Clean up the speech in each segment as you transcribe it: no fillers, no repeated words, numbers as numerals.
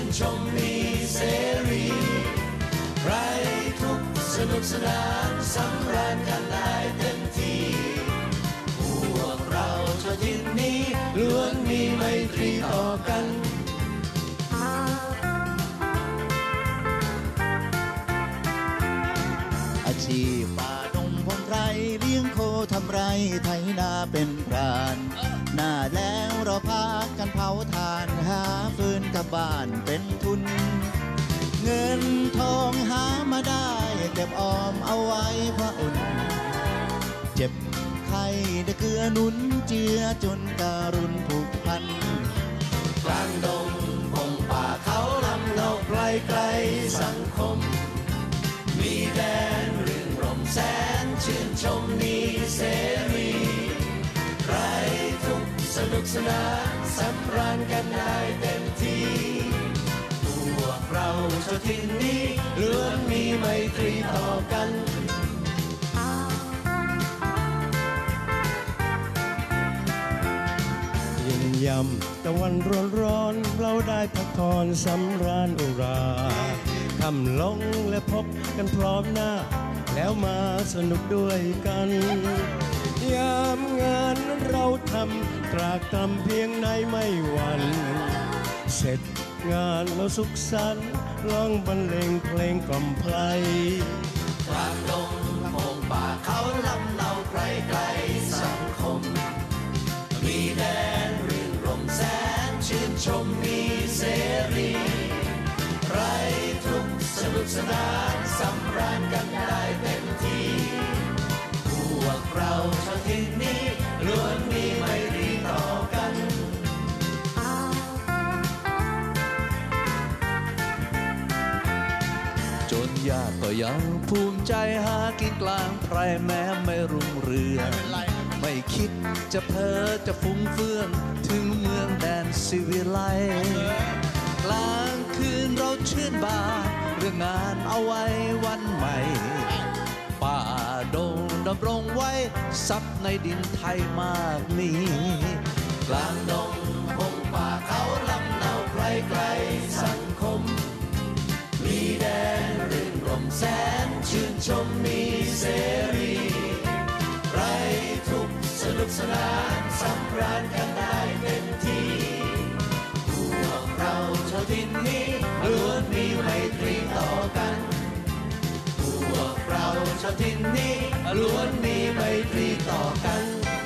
ชมมีเสรีไรทุกสนุกสนานสำราญกันได้เต็มที่พวกเราชาวถิ่นนี้ล้วนมีไมตรีต่อกันอาชีพป่าดงพงไพรเลี้ยงโคทำไรไถนาเป็นพรานหน้าแล้วเราพากันเผาถ่านหาฟืนกลับบ้านเป็นทุนเงินทองหามาได้เก็บออมเอาไว้พระอุ่นเจ็บไข้ได้เกลือหนุนเจือจนการุณผูกพันกลางดงพงป่าเขาลำเราไกลไกลสังคมมีแดนรื่นรมแสนชื่นชมมีเสรีไรทุกสนุกสนานสำราญกันได้เต็มที่พวกเราชาวถิ่นนี้ล้วนมีไมตรีต่อกันเย็นยำตะวันร้อนเราได้พักผ่อนสำราญอุราค่ำลงและพบกันพร้อมหน้าแล้วมาสนุกด้วยกันยามงานเราทำตรากตรำเพียงไหนไม่หวั่นเสร็จงานเราสุขสันต์ร้องบรรเลงเพลงกล่อมไพรกลางดงพงป่าเขาลำเนาไกลไกลสังคมมีแดนรื่นรมแสนชื่นชมมีเสรีไรทุกสนุกสนานสำราญกันได้เต็มที่พวกเราชาวถิ่นนี้ล้วนมีไมตรีต่อกันจนยากก็ยังภูมิใจหากินกลางไพรแม้ไม่รุ่งเรืองไม่คิดจะเพ้อจะฟุ้งเฟื่องถึงเมืองแดนสิวิไลกลางคืนเราชื่นบานเรื่องงานเอาไว้วันใหม่ป่าดงดำรงไว้ทรัพย์ในดินไทยมากมีกลางดงพงป่าเขาลำเนาไกลไกลสังคมมีแดนรื่นรมแสนชื่นชมมีเสรีไรทุกสนุกสนานสำราญกันได้เต็มที่พวกเราชาวถิ่นนี้ล้วนมีไมตรีต่อกันพวกเราชาวถิ่นนี้ล้วนมีไมตรีต่อกัน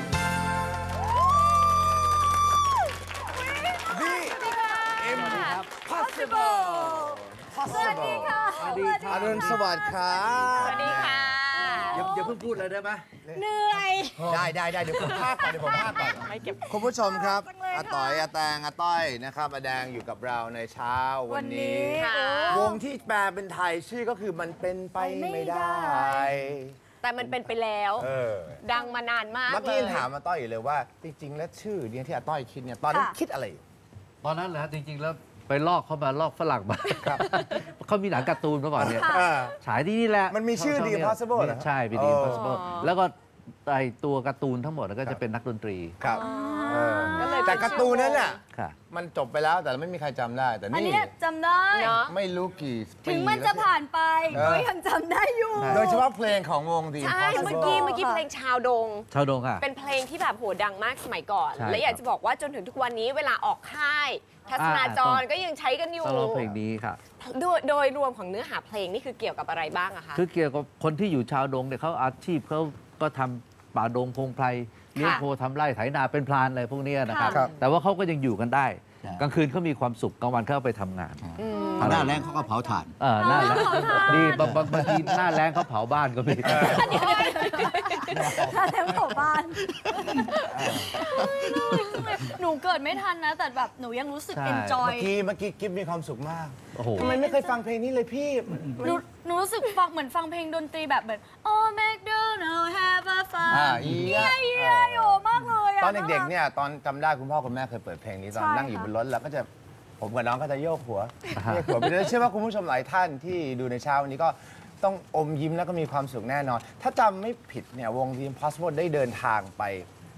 สวัสดีค่ะอรุณสวัสดิ์ครับสวัสดีค่ะอย่าเพิ่งพูดเลยได้ไหมเหนื่อยได้เดี๋ยวผมพากก่อนไม่เก็บคุณผู้ชมครับอาต่อยอาแตงอาต้อยนะครับอาแดงอยู่กับเราในเช้าวันนี้วงที่แปลเป็นไทยชื่อก็คือมันเป็นไปไม่ได้แต่มันเป็นไปแล้วดังมานานมากเมื่อกี้ถามอาต้อยอยู่เลยว่าจริงๆแล้วชื่อเนี่ยที่อาต้อยคิดเนี่ยตอนนั้นคิดอะไรตอนนั้นเหรอจริงๆแล้วไปลอกเขามาลอกฝรั่งมาเขามีหนังการ์ตูนเมื่อก่อนเนี่ยฉายที่นี่แหละมันมีชื่อ The Impossible เหรอใช่เป็น The Impossible แล้วก็ไอตัวการ์ตูนทั้งหมดก็จะเป็นนักดนตรีครับแต่การ์ตูนนั้นน่ะมันจบไปแล้วแต่ไม่มีใครจำได้แต่นี่จำได้ไม่รู้กี่ปีถึงมันจะผ่านไปก็ยังจำได้อยู่โดยเฉพาะเพลงของวง The Impossible ใช่เมื่อกี้เพลงชาวดงค่ะเป็นเพลงที่แบบโหดังมากสมัยก่อนและอยากจะบอกว่าจนถึงทุกวันนี้เวลาออกค่ายทัศนาจรก็ยังใช้กันอยู่เพลงนี้ค่ะโดยรวมของเนื้อหาเพลงนี่คือเกี่ยวกับอะไรบ้างอะคะคือเกี่ยวกับคนที่อยู่ชาวดงเนี่ยเขาอาชีพเขาก็ทำป่าดงพงไพรเลี้ยงโคทำไร่ไถนาเป็นพรานอะไรพวกนี้นะครับแต่ว่าเขาก็ยังอยู่กันได้กลางคืนเขามีความสุขกลางวันเขาไปทำงานหน้าแรงเขาก็เผาถ่านหน้าแรงดีบางทีหน้าแรงเขาเผาบ้านก็มีหน้าแรงเผาบ้านหนูเกิดไม่ทันนะแต่แบบหนูยังรู้สึกเอนจอยเมื่อกี้กิ๊บมีความสุขมากทำไมไม่เคยฟังเพลงนี้เลยพี่หนูรู้สึกฟังเหมือนฟังเพลงดนตรีแบบOh MacDonald have a fun เยี่ยโยมากเลยตอนเด็กๆเนี่ยตอนจำได้คุณพ่อคุณแม่เคยเปิดเพลงนี้ตอนนั่งอยู่บนรถแล้วก็จะผมกับน้องก็จะโยกหัวไปเชื่อว่าคุณผู้ชมหลายท่านที่ดูในเช้าวันนี้ก็ต้องอมยิ้มแล้วก็มีความสุขแน่นอนถ้าจำไม่ผิดเนี่ยวง The Impossible ได้เดินทางไป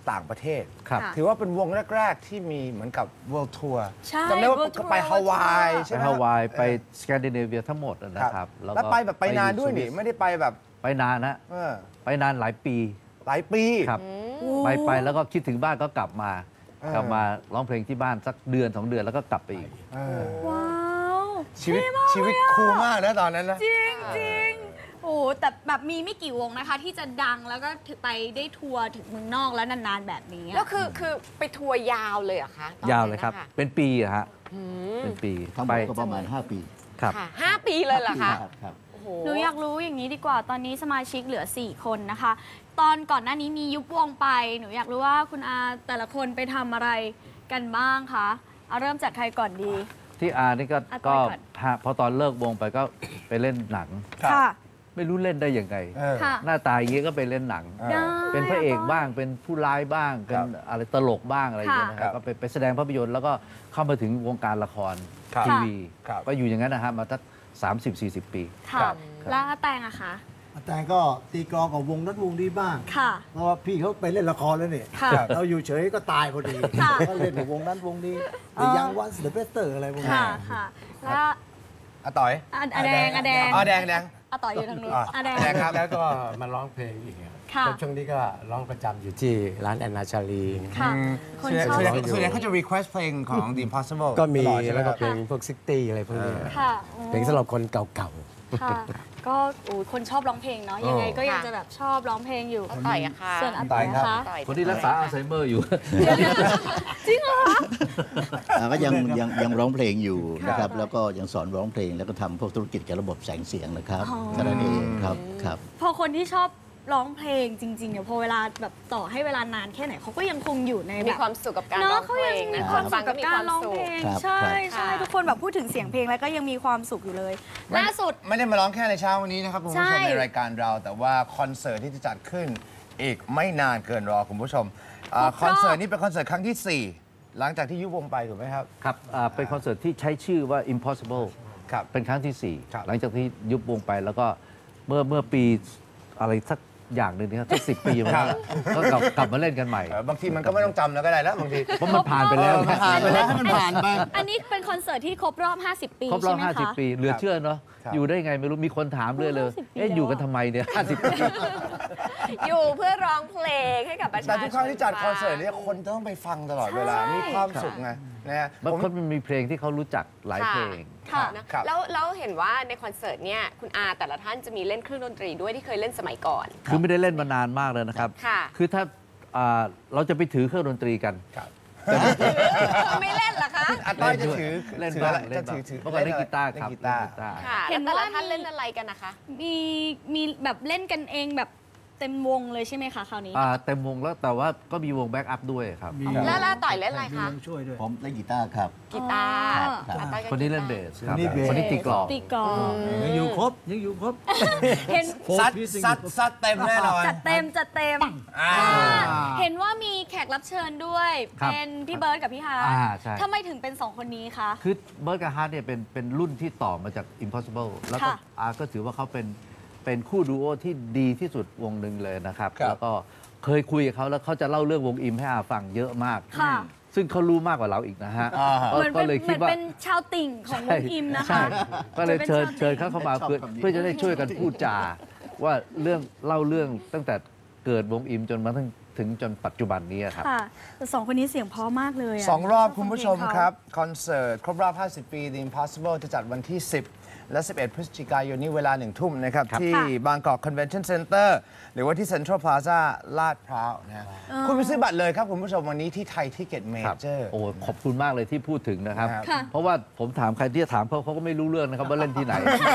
ต่างประเทศครับถือว่าเป็นวงแรก ๆ ที่มีเหมือนกับ World Tour ใช่จำได้ว่า World Tour ไปฮาวาย World Tour ใช่ไปไหมฮาวายไปสแกนดิเนเวียทั้งหมดนะครับแล้วไปแบบไปนานด้วยนี่สวิสไม่ได้ไปแบบไปนานนะเออไปนานหลายปีหลายปีครับไปแล้วก็คิดถึงบ้านก็กลับมา ร้องเพลงที่บ้านสักเดือน2 เดือนแล้วก็กลับไปอีกว้าวชีวิตคูลมากนะตอนนั้นนะจริงจริงโอ้แต่แบบมีไม่กี่วงนะคะ ที่จะดังแล้วก็ไปได้ทัวร์ถึงเมืองนอกแล้วนานๆแบบนี้แล้วคือไปทัวร์ยาวเลยเหรอคะตอนนั้นยาวเลยครับนะคะเป็นปีอะฮะเป็นปีทั้งหมไปดก็ประมาณ 5 ปีครับค่ะ5 ปีเลยเหรอคะครับโอ้โหหนูอยากรู้อย่างนี้ดีกว่าตอนนี้สมาชิกเหลือ 4 คนนะคะ ตอนก่อนหน้านี้มียุบวงไปหนูอยากรู้ว่าคุณอาแต่ละคนไปทำอะไรกันบ้างคะเอาเริ่มจากใครก่อนดีที่อานี่ก็อาต้ก็อยก่อนพอตอนเลิกวงไปก็ไปเล่นหนังค่ะไม่รู้เล่นได้ยังไงค่ะหน้าตาอย่างนี้ก็ไปเล่นหนังได้เป็นพระเอกบ้างเป็นผู้ร้ายบ้างเป็นอะไรตลกบ้างอะไรอย่างเงี้ยนะคครัรับบ ก็ไปแสดงภาพยนตร์แล้วก็เข้ามาถึงวงการละครครับทีวีครับก็อยู่อย่างนั้นนะฮะมาสัก30-40 ปีค่ะครับแล้วอาแตงอะคะแต่ก็ตีกลองกับวงนั้นวงนี้บ้างค่ะเพราะว่าพี่เขาไปเล่นละครแล้วเนี่ยค่ะเราอยู่เฉยก็ตายพอดีค่ะก็เล่นกับวงนั้นวงนี้ The Young Ones The Better อะไรพวกนี้ค่ะค่ะแล้วอาต่อยอาแดงอ๋อแดงอาต่อยอยู่ทางนู้นอ่ะอาแดงแดงครับแล้วก็มาร้องเพลงอีกค่ะแล้วช่วงนี้ก็ร้องประจำอยู่ที่ร้านแอนนาชาลีค่ะ คนชอบส่วนใหญ่เขาจะ request เพลงของ The Impossible ก็มีตอดใช่ไหแล้วก็ครับเพลงพวกซิตี้อะไรพวกนี้ค่ะเพลงสำหรับคนเก่าค่ะ ก็คนชอบร้องเพลงเนาะยังไงก็ยังจะแบบชอบร้องเพลงอยู่อาต่อยอะค่ะส่วนอาต่อยนะคะคนที่รักษาอัลไซเมอร์อยู่จริงเหรอคะก็ยังร้องเพลงอยู่นะครับ แล้วก็ยังสอนร้องเพลงแล้วก็ทำพวกธุรกิจเกี่ยวกับระบบแสงเสียงนะครับแค่นั้นเองครับพอคนที่ชอบร้องเพลงจริงๆเนี่ยพอเวลาแบบต่อให้เวลานานแค่ไหนเขาก็ยังคงอยู่ในมีแบบความสุขกับการร้เนาะองเขาเพลยังงมีนะความสุฟัขงกับการร้องเพลงครับใช่ครับใช่ทุกคนแบบพูดถึงเสียงเพลงแล้วก็ยังมีความสุขอยู่เลยล่าสุดไม่ได้มาร้องแค่ในเช้าวันนี้นะครับคุณผู้ชมใช่ในรายการเรา แต่ว่าคอนเสิร์ตที่จะจัดขึ้นอีกไม่นานเกินรอคุณผู้ชมคอนเสิร์ตนี้เป็นคอนเสิร์ตครั้งที่ 4 หลังจากที่ยุบวงไปถูกไหมครับครับเป็นคอนเสิร์ตที่ใช้ชื่อว่า Impossible ครับเป็นครั้งที่ครับ 4 หลังจากที่ยุบวงไปแล้วก็เมื่อปีอะไรสักอย่างหนึ่งนะครับสัก10 ปีมาแล้วก็กลับมาเล่นกันใหม่บางทีมันก็ไม่ต้องจำแล้วก็ได้แล้วบางทีเพราะมันผ่านไปแล้วผ่านไปแล้วให้มันผ่านไปอันนี้เป็นคอนเสิร์ตที่ครบรอบ 50 ปีครบรอบใช่ไหมคะ 50 ปี เหลือเชื่อเนาะครับอยู่ได้ไงไม่รู้ มีคนถามเรื่อยเลย 50 ปีเอ๊ะแล้วอยู่กันทำไมเนี่ย 50 ปีอยู่เพื่อร้องเพลงให้กับประชาชนแต่ทุกครั้งที่จัดคอนเสิร์ตเนี่ยคนต้องไปฟังตลอดเวลา มีความสุขไงนะฮะบางคนมันมีเพลงที่เขารู้จักหลายเพลงค่ะครับแล้วเห็นว่าในคอนเสิร์ตเนี่ยคุณอาแต่ละท่านจะมีเล่นเครื่องดนตรีด้วยที่เคยเล่นสมัยก่อนคือไม่ได้เล่นมานานมากเลยนะครับค่ะคือถ้าเราจะไปถือเครื่องดนตรีกันไม่เล่นเหรอคะอาต้อยจะถือเล่นถือบ้างอะไรเล่นจะบ้างถือเมื่อก่อนเล่นกีตาร์ครับเล่นกีตาร์ค่ะเห็แล้วนแต่ว่าละท่านเล่นอะไรกันนะคะมีแบบเล่นกันเองแบบเต็มวงเลยใช่ไหมคะคราวนี้เต็มวงแล้วแต่ว่าก็มีวงแบ็กอัพด้วยครับแล้วต่อยเล่นอะไรคะช่วยด้วยผมเล่นกีตาร์ครับกีตาร์ครับอาต้อยก็คนนี้เล่นเบกีตาร์สครับคนนี้เบสคนนี้ตีกลองตีกลองยังอยู่ครบยังอยู่ครบเห็นซัดเต็มแน่นอนจัดเต็มจัดเต็มอ่าเห็นว่ามีแขกรับเชิญด้วยครับเป็นพี่เบิร์ดกับพี่ฮาร์ทใช่ทำไมถึงเป็น 2 คนนี้คะคือเบิร์ดกับฮาร์ดเนี่ยเป็นรุ่นที่ต่อมาจาก Impossible แล้วก็ค่ะก็ถือว่าเขาเป็นคู่ดูโอที่ดีที่สุดวงหนึ่งเลยนะครับครับแล้วก็เคยคุยกับเขาแล้วเขาจะเล่าเรื่องวงอิมให้อาฟังเยอะมากค่ะซึ่งเขารู้มากกว่าเราอีกนะฮะเหมือนก็เป็นเลยเหคิมืดอนว่าเป็นชาวติ่งของวงอิมนะคะใช่ก็เลยเชิญจะเป็นชาวติ่งเขาเข้ามาชอบเพื่อคำนี้เพื่อจะได้ช่วยกันพูดจาว่าเล่าเรื่องตั้งแต่เกิดวงอิมจนมาถึงจนปัจจุบันนี้ครับค่ะแต่2 คนนี้เสียงเพราะมากเลยะ 2 รอบชคุณผู้ชมฟังเพลงเขาครับ คอนเสิร์ต ครบรอบ 50 ปี The Impossible จะจัดวันที่ 10 และ 11 พฤศจิกายนนี้เวลา 1 ทุ่มนะครับครับที่บางกอก Convention Center หรือว่าที่ Central Plaza ลาดพร้าวนะฮะคุณไปซื้อบัตรเลยครับ คุณผู้ชมวันนี้ที่ไทยทิเก็ตเมครับเจอร์โอ้ขอบคุณมากเลยที่พูดถึงนะครับค่ะเพราะว่าผมถามใครที่จะถามเขาก็ไม่รู้เรื่องนะครับว่าเล่นที่ไหน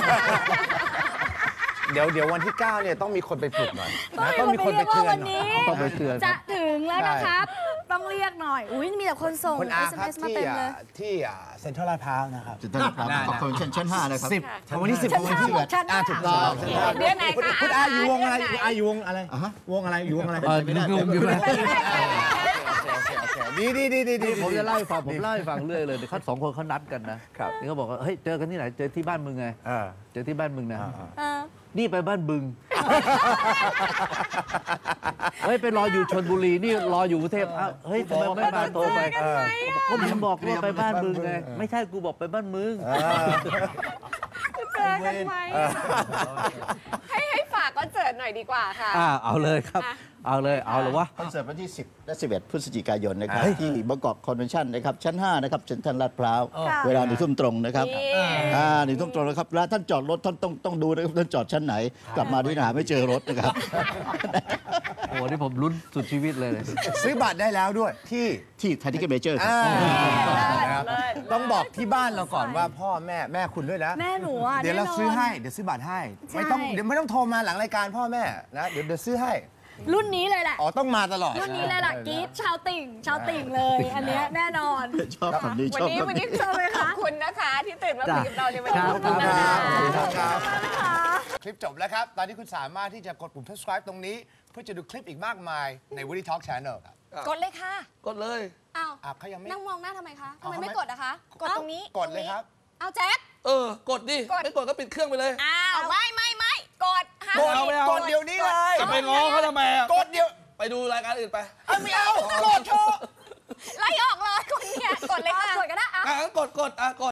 เดี๋ยววันที่ 9 เนี่ยต้องมีคนไปปลุกหน่อยต้องมีคนไปเรียกว่าวันนี้ต้องไปเตือนจะถึงแล้วนะครับ ต้องเรียกหน่อย อุ้ยมีแต่คนส่งคุณอาครับ SMS มาที่เต็มเลยที่เซ็นทรัลลาดพร้าวนะครับจุดนั้นครับขอบคุณชั้น 5 นะครับ 10วันที่ 10 วันที่ชั้นห้าถูกต้องเดือนไหนคะคุณอาอยู่วงอะไรคุณอาอยู่วงอะไรวงอะไรอยู่วงอะไรงงอยู่นะดีผมจะเล่าให้ฟังผมเล่าให้ฟังเรื่อยเลยเขาสองคนเขานัดกันนะครับ นี่เขาบอกว่าเฮ้ยเจอกันที่ไหนเจอที่บ้านมึงไง เจอที่บ้านมึงนะเออนี่ไปบ้านบึง เฮ้ยไปรออยู่ชลบุรีนี่รออยู่กรุงเทพอ้าวเฮ้ยทำไมไม่มาโทรไปก็ผมบอกว่าไปบ้านบึงไงไม่ใช่กูบอกไปบ้านมึงเจอกันไหมให้ฝากคอนเสิร์ตหน่อยดีกว่าค่ะเอาเลยครับเอาเลยเอาเลยวะคอนเสิร์ตวันที่ 10 และ 11 พฤศจิกายนนะครับที่บางกอกคอนเวนชั่นนะครับชั้น 5 นะครับเซ็นทรัลลาดพร้าวเวลา1 ทุ่มตรงนะครับ1 ทุ่มตรงนะครับแล้วท่านจอดรถท่านต้องดูนะครับท่านจอดชั้นไหน กลับมาที่หาไม่เจอรถนะครับโอ้โหนี่ผมลุ้นสุดชีวิตเลยซื้อบัตรได้แล้วด้วยที่ไทยทิเก็ตเมเจอร์ครับนะครับต้องบอกที่บ้านเราก่อนว่าพ่อแม่คุณด้วยนะแม่หนูอ่ะเดี๋ยวเราแน่นอนซื้อให้เดี๋ยวซื้อบัตรให้ไม่ต้องเดี๋ยวไม่ต้องโทรมาหลังรายการพ่อแม่นะเดี๋ยวซื้อให้รุ่นนี้เลยแหละอ๋อต้องมาตลอดรุ่นนี้เลยแหละกรี๊ดชาวติ่งเลย อันเนี้ยแน่นอนชอบคำนี้ชอบคำนี้ชอบไหมขอคะบคุณนะคะที่ตื่นมาคุยกับเราในวันนี้คลิปจบแล้วครับ ตอนนี้คุณสามารถที่จะกดปุ่ม subscribe ตรงนี้ เพื่อจะดูคลิปอีกมากมายใน Woody Talk Channel ครับกดเลยค่ะกดเลยอ้าวเขายังไม่นั่งมองหน้าทำไมคะทำไมเอาไม่ไม่กดอะคะ กดตรงนี้กดเลยครับเอาแจ็คกดดิ ไม่กดก็ปิดเครื่องไปเลยอ้าวไม่กดห้ามกดเอาไม่เอากดเดี๋ยวนี้เลยจะไปง้อเขาทำไมอ่ะกดเดี๋ยวไปดูรายการอื่นไปไม่เอากดเถอะไล่ออกเลยคนเนี้ยกดเลยค่ะกดก็ได้งั้นกด